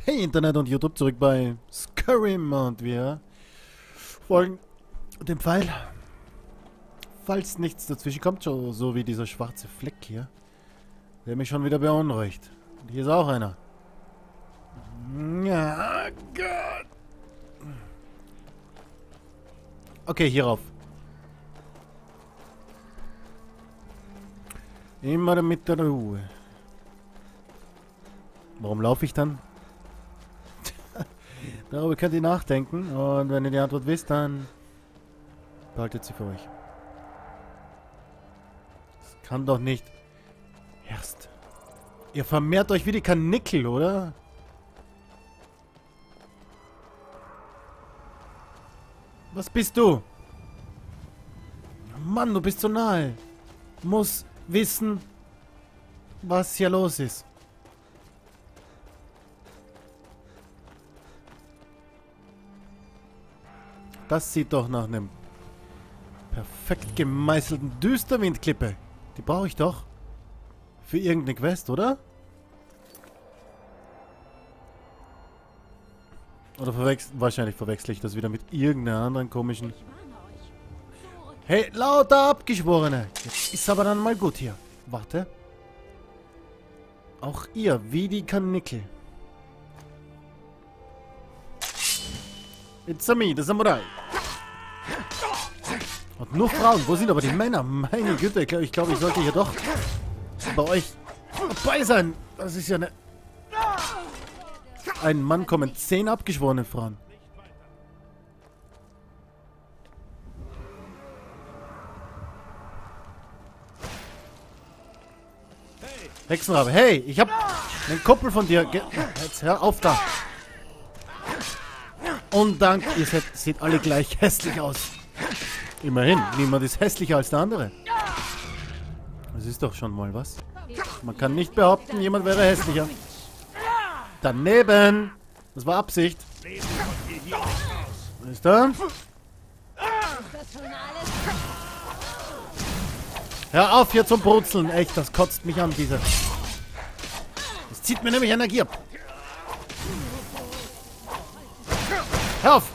Hey Internet und YouTube, zurück bei Skyrim und wir folgen dem Pfeil. Falls nichts dazwischen kommt, so wie dieser schwarze Fleck hier, der mich schon wieder beunruhigt. Und hier ist auch einer. Ja, Gott. Okay, hierauf. Immer mit der Ruhe. Warum laufe ich dann? Darüber könnt ihr nachdenken und wenn ihr die Antwort wisst, dann behaltet sie für euch. Das kann doch nicht. Erst. Ihr vermehrt euch wie die Karnickel, oder? Was bist du? Mann, du bist so nahe. Muss wissen, was hier los ist. Das sieht doch nach einem perfekt gemeißelten Düsterwindklippe. Die brauche ich doch. Für irgendeine Quest, oder? Oder wahrscheinlich verwechsel ich das wieder mit irgendeiner anderen komischen... Hey, lauter Abgeschworene! Jetzt ist aber dann mal gut hier. Warte. Auch ihr, wie die Karnickel. It's a me, the Samurai. Und nur Frauen. Wo sind aber die Männer? Meine Güte, ich glaube, ich sollte hier doch bei euch dabei sein. Das ist ja eine... Ein Mann kommen 10 abgeschworene Frauen. Hexenrabe, hey, ich hab einen Kumpel von dir. Jetzt hör auf da. Und dank, ihr seht alle gleich hässlich aus. Immerhin, niemand ist hässlicher als der andere. Das ist doch schon mal was. Man kann nicht behaupten, jemand wäre hässlicher. Daneben. Das war Absicht. Ist da? Hör auf hier zum Brutzeln. Echt, das kotzt mich an, diese. Das zieht mir nämlich Energie ab. Hör auf!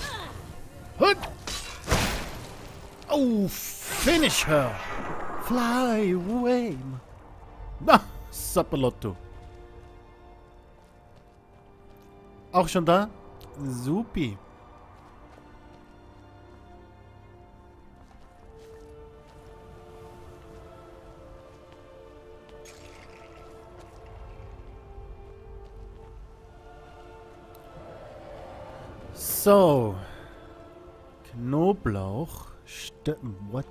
Oh, finish her! Fly away! Na, Sapalotto. Auch schon da? Supi. So. Knoblauch. What?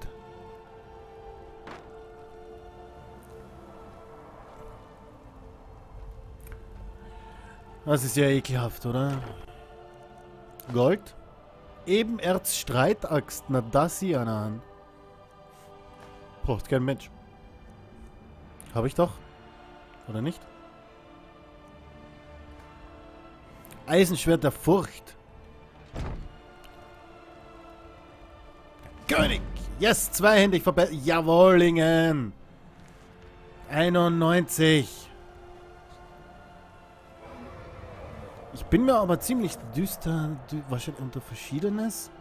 Das ist ja ekelhaft, oder? Gold? Ebenerz Streitaxt. Na, das hier an der Hand. Braucht kein Mensch. Habe ich doch. Oder nicht? Eisenschwert der Furcht. König! Yes, zweihändig verbessert. Jawohlingen! 91. Ich bin mir aber ziemlich düster. Wahrscheinlich unter Verschiedenes.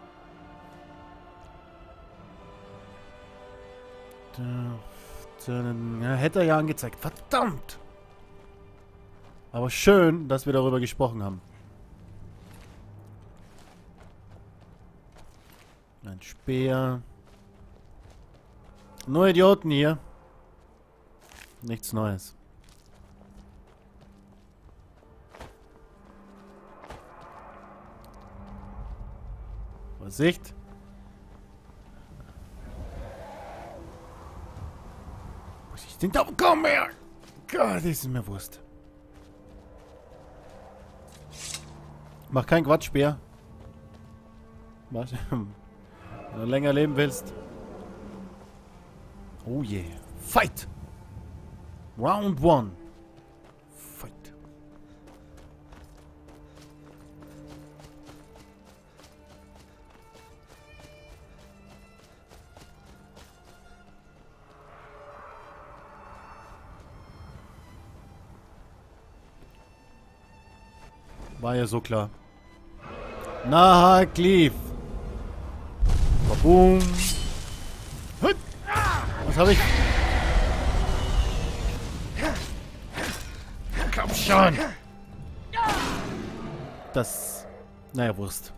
Ja, hätte er ja angezeigt. Verdammt! Aber schön, dass wir darüber gesprochen haben. Ein Speer. Nur Idioten hier. Nichts Neues. Vorsicht. Muss ich den da? Komm her! Gott, das ist mir Wurst. Mach keinen Quatsch, Speer. Was? Wenn du länger leben willst. Oh je. Yeah. Fight! Round 1. Fight. War ja so klar. Na, Cleave. Boom. Was habe ich? Komm schon. Das... Naja, Wurst.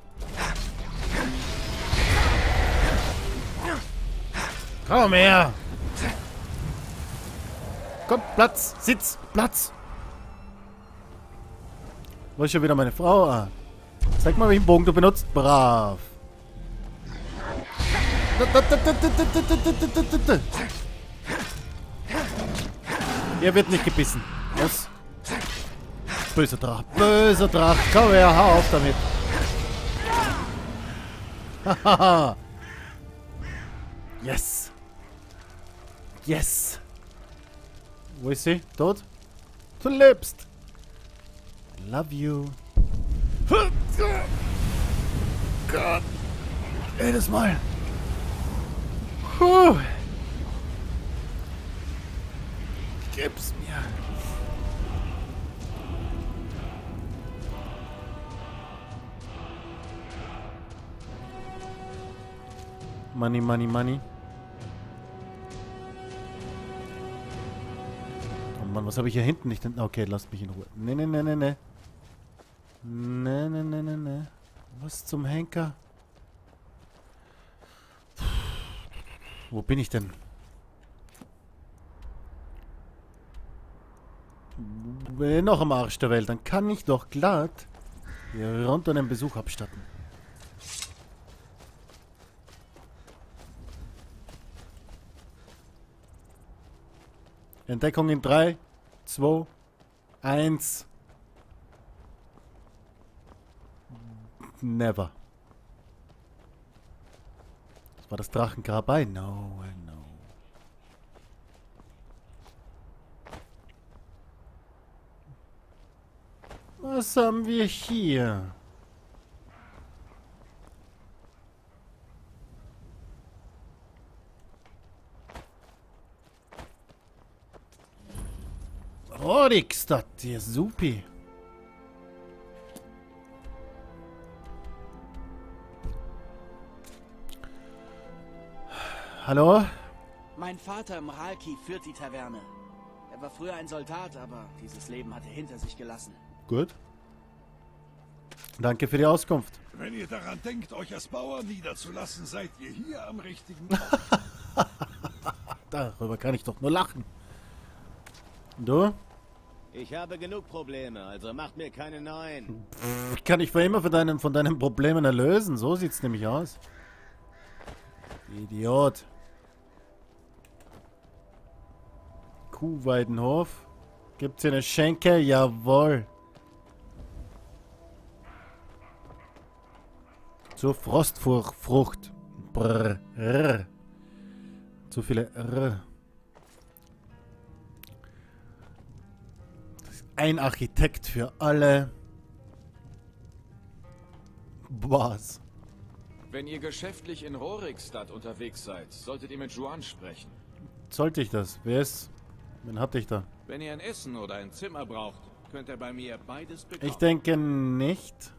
Komm her. Komm, Platz. Sitz. Platz. Wo ist schon wieder meine Frau? Ah. Zeig mal, welchen Bogen du benutzt. Brav. Er wird nicht gebissen. Was? Böser Drache. Böser Drache. Komm her, hau auf damit. Hahaha. Yes. Yes. Wo ist sie? Tot? Du lebst. I love you. Gott. Jedes Mal. Puh. Gib's mir. Money, money, money. Oh Mann, was habe ich hier hinten nicht? Okay, lasst mich in Ruhe. Nee, nee, nee, nee, nee. Nee, nee, nee, nee, nee. Was zum Henker? Wo bin ich denn? Bin noch am Arsch der Welt. Dann kann ich doch glatt hier runter einen Besuch abstatten. Entdeckung in 3, 2, 1. Never. Das war das Drachengrab. I know, I know. Was haben wir hier? Rorikstadt, ja supi. Hallo? Mein Vater Mralki führt die Taverne. Er war früher ein Soldat, aber dieses Leben hat er hinter sich gelassen. Gut. Danke für die Auskunft. Wenn ihr daran denkt, euch als Bauern niederzulassen, seid ihr hier am richtigen Ort. Darüber kann ich doch nur lachen. Und du? Ich habe genug Probleme, also macht mir keine neuen. Ich kann dich für immer von deinen Problemen erlösen. So sieht's nämlich aus. Idiot. Kuhweidenhof. Gibt's hier eine Schenke? Jawohl. Zur Frostfrucht. Brrr. Rrr. Zu viele R. Ein Architekt für alle. Was? Wenn ihr geschäftlich in Rorikstadt unterwegs seid, solltet ihr mit Juan sprechen. Sollte ich das? Wer ist? Wen hatte ich da? Wenn ihr ein Essen oder ein Zimmer braucht, könnt ihr bei mir beides bekommen. Ich denke nicht.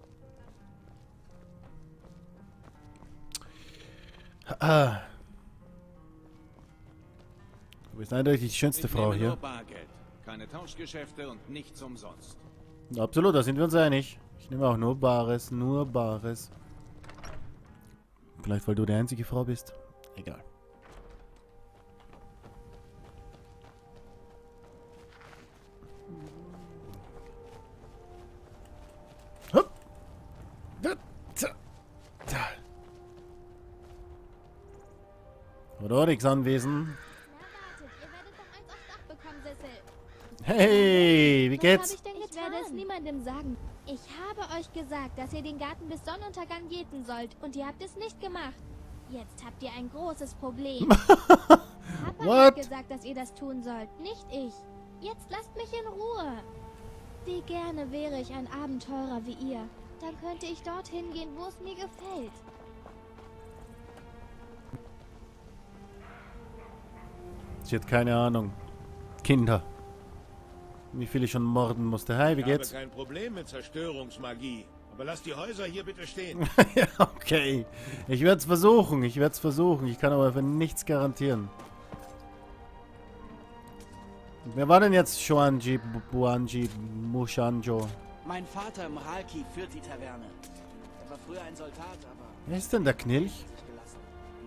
Ah. Du bist eindeutig die schönste Frau nehme hier. nur Bargeld, keine Tauschgeschäfte und nichts umsonst. Absolut, da sind wir uns einig. Ich nehme auch nur Bares, nur Bares. Vielleicht, weil du die einzige Frau bist. Egal. Hup. Rodorix Anwesen. Na wartet, ihr werdet doch eins aufs Dach bekommen, Sissel. Hey, wie Was geht's? habe ich denn getan? Ich werde es niemandem sagen. Ich habe euch gesagt, dass ihr den Garten bis Sonnenuntergang jäten sollt. Und ihr habt es nicht gemacht. Jetzt habt ihr ein großes Problem. Papa What? hat gesagt, dass ihr das tun sollt, nicht ich. Jetzt lasst mich in Ruhe. Wie gerne wäre ich ein Abenteurer wie ihr. Dann könnte ich dorthin gehen, wo es mir gefällt. Sie hat keine Ahnung. Kinder. Wie viel ich schon morden musste. Hi, wie geht's? Ich habe kein Problem mit Zerstörungsmagie. Aber lass die Häuser hier bitte stehen. Ja, okay. Ich werde es versuchen. Ich werde es versuchen. Ich kann aber für nichts garantieren. Wer war denn jetzt Xuanji, Buanji, Mushanjo? Mein Vater Mralki führt die Taverne. Er war früher ein Soldat, aber Wer ist denn der Knilch? sich gelassen.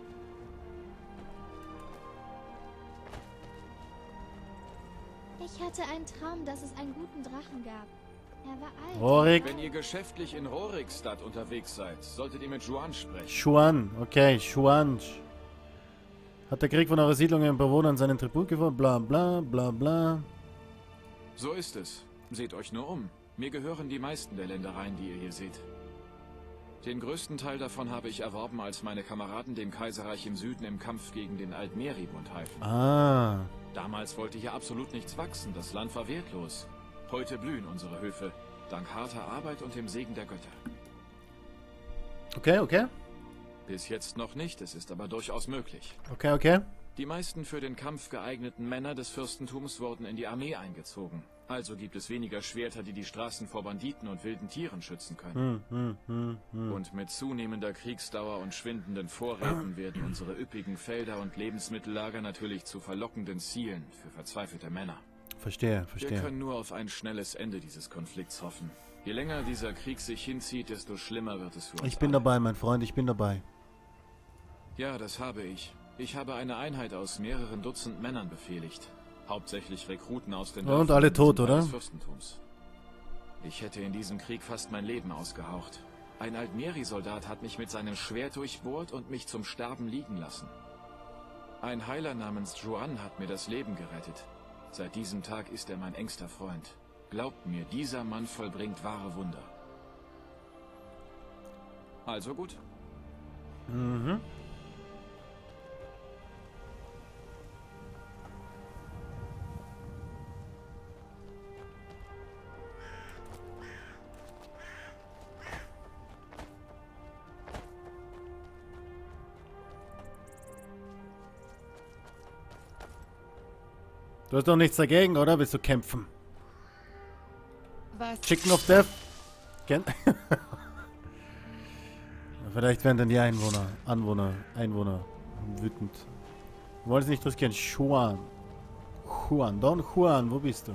Ich hatte einen Traum, dass es einen guten Drachen gab. Er war alt. Rorik. Wenn ihr geschäftlich in Rorikstadt unterwegs seid, solltet ihr mit Juan sprechen. Xuan. Okay, Xuan. Hat der Krieg von eurer Siedlung ihren Bewohnern seinen Tribut gefunden? Bla bla bla bla. So ist es. Seht euch nur um. Mir gehören die meisten der Ländereien, die ihr hier seht. Den größten Teil davon habe ich erworben, als meine Kameraden dem Kaiserreich im Süden im Kampf gegen den Altmeri-Bund halfen. Ah. Damals wollte hier absolut nichts wachsen, das Land war wertlos. Heute blühen unsere Höfe, dank harter Arbeit und dem Segen der Götter. Okay, okay. Bis jetzt noch nicht, es ist aber durchaus möglich. Okay, okay. Die meisten für den Kampf geeigneten Männer des Fürstentums wurden in die Armee eingezogen. Also gibt es weniger Schwerter, die die Straßen vor Banditen und wilden Tieren schützen können. Und mit zunehmender Kriegsdauer und schwindenden Vorräten werden unsere üppigen Felder und Lebensmittellager natürlich zu verlockenden Zielen für verzweifelte Männer. Verstehe, Wir verstehe. können nur auf ein schnelles Ende dieses Konflikts hoffen. Je länger dieser Krieg sich hinzieht, desto schlimmer wird es für uns. Ich bin alle. dabei, mein Freund, ich bin dabei. Ja, das habe ich. Ich habe eine Einheit aus mehreren Dutzend Männern befehligt. Hauptsächlich Rekruten aus den Und alle in diesem tot, Teil oder? des Fürstentums. Ich hätte in diesem Krieg fast mein Leben ausgehaucht. Ein Altmeri-Soldat hat mich mit seinem Schwert durchbohrt und mich zum Sterben liegen lassen. Ein Heiler namens Juan hat mir das Leben gerettet. Seit diesem Tag ist er mein engster Freund. Glaubt mir, dieser Mann vollbringt wahre Wunder. Also gut. Mhm. Du hast doch nichts dagegen, oder? Willst du kämpfen? Was? Chicken of Death? Vielleicht werden dann die Einwohner wütend. Wir wollen es nicht riskieren. Juan. Don Juan, wo bist du?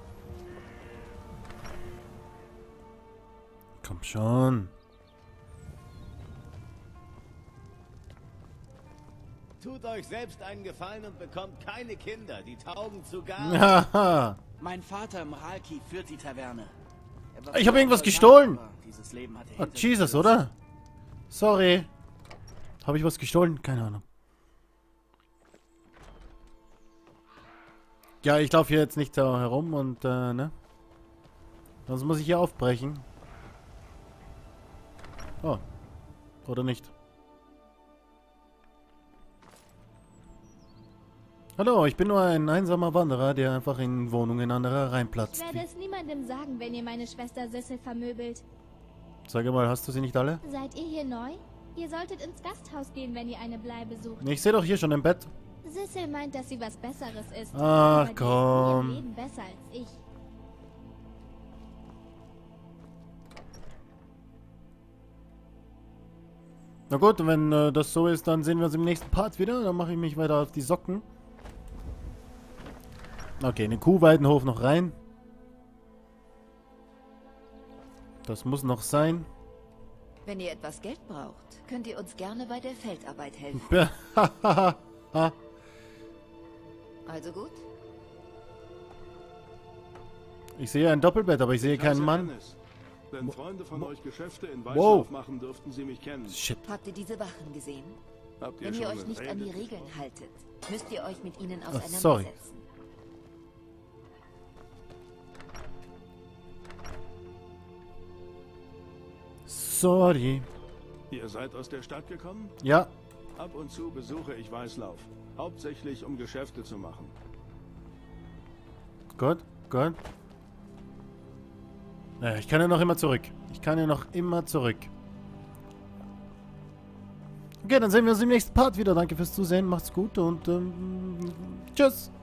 Komm schon. Tut euch selbst einen Gefallen und bekommt keine Kinder. Die taugen zu gar. Haha. Mein Vater Mralki führt die Taverne. Er war Ich früher habe ein irgendwas Soldat, gestohlen. aber dieses Leben hatte Oh, hinter sich Jesus, gelassen. oder? Sorry. Habe ich was gestohlen? Keine Ahnung. Ja, ich laufe hier jetzt nicht da herum und, ne? Sonst muss ich hier aufbrechen. Oh. Oder nicht. Hallo, ich bin nur ein einsamer Wanderer, der einfach in Wohnungen anderer Ich reinplatzt. werde es niemandem sagen, wenn ihr meine Schwester Sissel vermöbelt. Sag mal, hast du sie nicht alle? Seid ihr hier neu? Ihr solltet ins Gasthaus gehen, wenn ihr eine Bleibe sucht. Ich sehe doch hier schon im Bett. Sissel meint, dass sie was Besseres ist. Ach, aber die ist in komm. ihrem Leben besser als ich. Na gut, und wenn das so ist, dann sehen wir uns im nächsten Part wieder. Dann mache ich mich weiter auf die Socken. Okay, in den Kuhweidenhof noch rein. Das muss noch sein. Wenn ihr etwas Geld braucht, könnt ihr uns gerne bei der Feldarbeit helfen. Also gut? Ich sehe ein Doppelbett, aber ich sehe keinen Mann. Wenn Freunde von euch Geschäfte in Wow. Weißlauf machen, dürften sie mich kennen. Shit. Habt ihr diese Wachen gesehen? Habt ihr Wenn ihr schon euch nicht an die geredet? Regeln haltet, müsst ihr euch mit ihnen sorry. auseinandersetzen. Sorry. Ihr seid aus der Stadt gekommen? Ja. Ab und zu besuche ich Weißlauf. Hauptsächlich, um Geschäfte zu machen. Gut, gut. Ja, ich kann ja noch immer zurück. Okay, dann sehen wir uns im nächsten Part wieder. Danke fürs Zusehen. Macht's gut und tschüss.